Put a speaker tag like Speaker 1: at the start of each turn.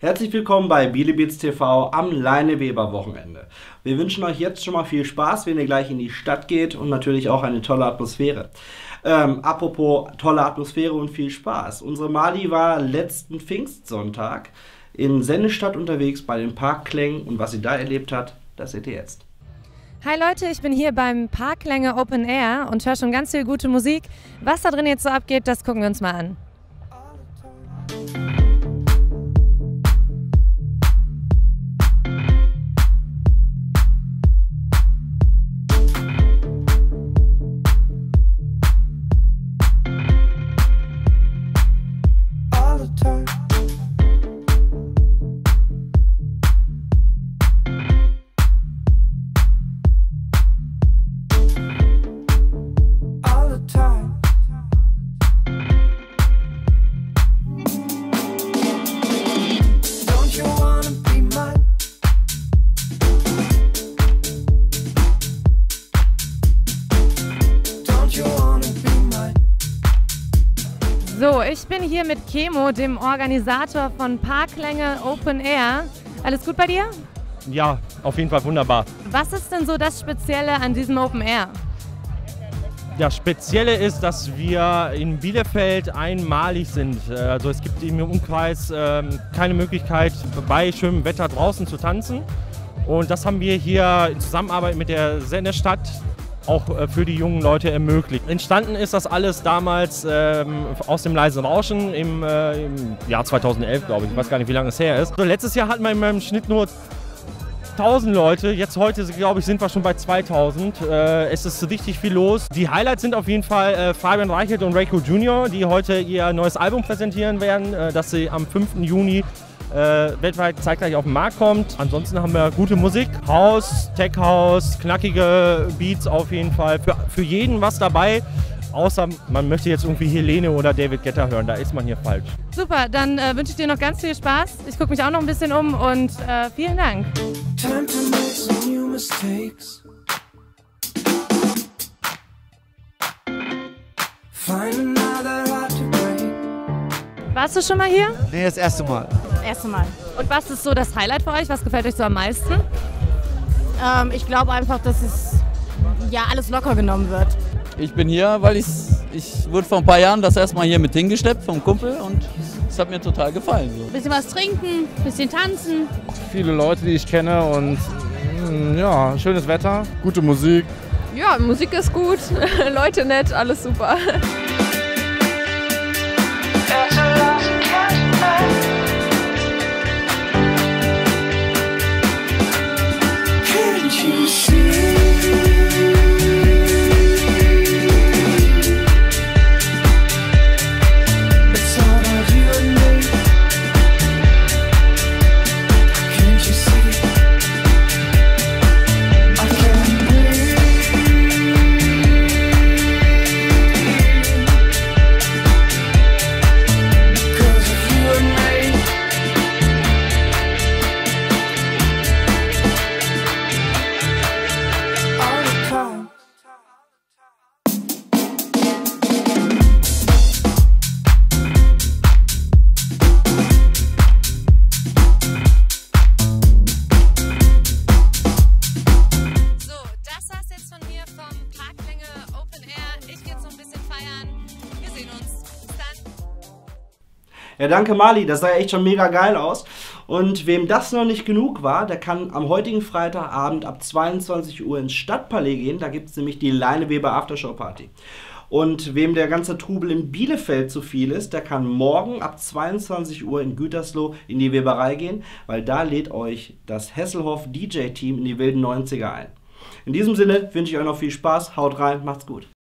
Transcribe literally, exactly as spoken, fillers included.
Speaker 1: Herzlich willkommen bei Bielebeats T V am Leineweber-Wochenende. Wir wünschen euch jetzt schon mal viel Spaß, wenn ihr gleich in die Stadt geht und natürlich auch eine tolle Atmosphäre. Ähm, apropos tolle Atmosphäre und viel Spaß. Unsere Mali war letzten Pfingstsonntag in Sennestadt unterwegs bei den Parkklängen und was sie da erlebt hat, das seht ihr jetzt.
Speaker 2: Hi Leute, ich bin hier beim Parklänge Open Air und höre schon ganz viel gute Musik. Was da drin jetzt so abgeht, das gucken wir uns mal an. So, ich bin hier mit Kemo, dem Organisator von Parklänge Open Air. Alles gut bei dir?
Speaker 3: Ja, auf jeden Fall wunderbar.
Speaker 2: Was ist denn so das Spezielle an diesem Open Air?
Speaker 3: Das Spezielle ist, dass wir in Bielefeld einmalig sind. Also es gibt im Umkreis ähm, keine Möglichkeit, bei schönem Wetter draußen zu tanzen. Und das haben wir hier in Zusammenarbeit mit der Sennestadt auch für die jungen Leute ermöglicht. Entstanden ist das alles damals ähm, aus dem leisen Rauschen im, äh, im Jahr zweitausendelf, glaube ich. Ich weiß gar nicht, wie lange es her ist. Also letztes Jahr hatten wir in meinem Schnitt nur tausend Leute. Jetzt heute, glaube ich, sind wir schon bei zweitausend. Äh, es ist richtig viel los. Die Highlights sind auf jeden Fall äh, Fabian Reichelt und Reiko Junior, die heute ihr neues Album präsentieren werden, äh, das sie am fünften Juni Äh, weltweit zeitgleich auf den Markt kommt. Ansonsten haben wir gute Musik, House, Tech House, knackige Beats auf jeden Fall. Für, für jeden was dabei, außer man möchte jetzt irgendwie Helene oder David Guetta hören, da ist man hier falsch.
Speaker 2: Super, dann äh, wünsche ich dir noch ganz viel Spaß. Ich gucke mich auch noch ein bisschen um und äh, vielen Dank. Time to make some new mistakes. Find another heart to break. Warst du schon mal hier?
Speaker 4: Nee, das erste Mal.
Speaker 2: Erste Mal. Und was ist so das Highlight für euch? Was gefällt euch so am meisten?
Speaker 5: Ähm, ich glaube einfach, dass es ja alles locker genommen wird.
Speaker 6: Ich bin hier, weil ich, ich wurde vor ein paar Jahren das erste Mal hier mit hingeschleppt vom Kumpel und es hat mir total gefallen. So.
Speaker 5: Bisschen was trinken, bisschen tanzen.
Speaker 7: Viele Leute, die ich kenne und ja, schönes Wetter, gute Musik.
Speaker 8: Ja, Musik ist gut, Leute nett, alles super.
Speaker 1: Ja, danke Mali, das sah ja echt schon mega geil aus. Und wem das noch nicht genug war, der kann am heutigen Freitagabend ab zweiundzwanzig Uhr ins Stadtpalais gehen. Da gibt es nämlich die Leineweber Aftershow Party. Und wem der ganze Trubel in Bielefeld zu viel ist, der kann morgen ab zweiundzwanzig Uhr in Gütersloh in die Weberei gehen, weil da lädt euch das Hesselhoff D J-Team in die wilden neunziger ein. In diesem Sinne wünsche ich euch noch viel Spaß, haut rein, macht's gut.